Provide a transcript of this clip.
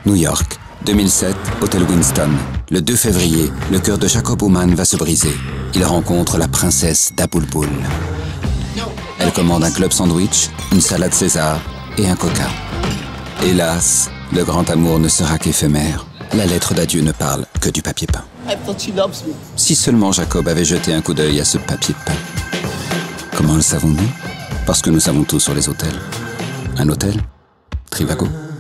New York, 2007, Hôtel Winston. Le 2 février, le cœur de Jacob Aumann va se briser. Il rencontre la princesse d'Aboulboul. Elle commande un club sandwich, une salade César et un coca. Hélas, le grand amour ne sera qu'éphémère. La lettre d'adieu ne parle que du papier peint. Si seulement Jacob avait jeté un coup d'œil à ce papier peint. Comment le savons-nous? Parce que nous savons tout sur les hôtels. Un hôtel? Trivago.